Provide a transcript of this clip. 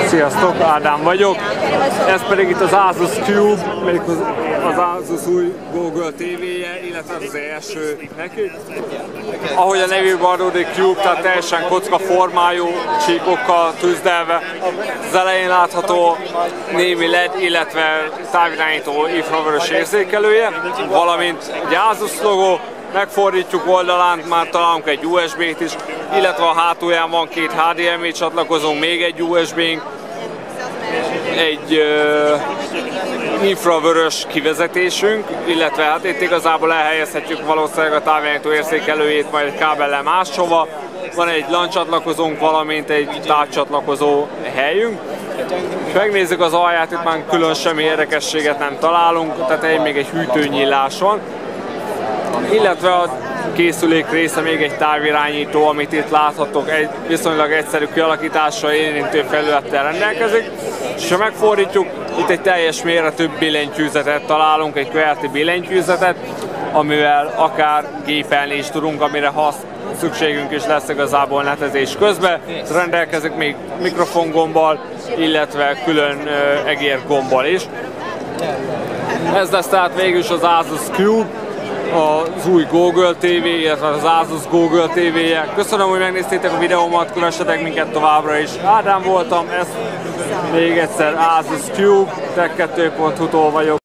Sziasztok, Ádám vagyok. Ez pedig itt az Asus Cube, az Asus új Google TV-je, illetve az első neki. Ahogy a nevéből adódik, Cube, tehát teljesen kocka formájú, csíkokkal tűzdelve. Az elején látható némi LED, illetve távirányító infravörös érzékelője, valamint egy Asus logó. Megfordítjuk oldalán, már találunk egy USB-t is, illetve a hátulján van két HDMI csatlakozónk, még egy USB-nk, egy infravörös kivezetésünk, illetve hát itt igazából elhelyezhetjük valószínűleg a távirányító érzékelőjét majd egy kábellel máshova. Van egy LAN csatlakozónk, valamint egy távcsatlakozó helyünk. És megnézzük az alját, itt már külön semmi érdekességet nem találunk, tehát még egy hűtőnyílás van. Illetve a készülék része még egy távirányító, amit itt láthatok, egy viszonylag egyszerű kialakítással érintő felülettel rendelkezik. És ha megfordítjuk, itt egy teljes méretű billentyűzetet találunk, egy QWERTY billentyűzetet, amivel akár gépelni is tudunk, amire szükségünk is lesz igazából netezés közben. Rendelkezik még mikrofongombbal, illetve külön egérgombbal is. Ez lesz tehát végül is az Asus Cube, az új Google TV, illetve az Asus Google TV-je. Köszönöm, hogy megnéztétek a videómat, kövessetek minket továbbra is. Ádám voltam, ez még egyszer Asus Cube, Tech2.hu-tól vagyok.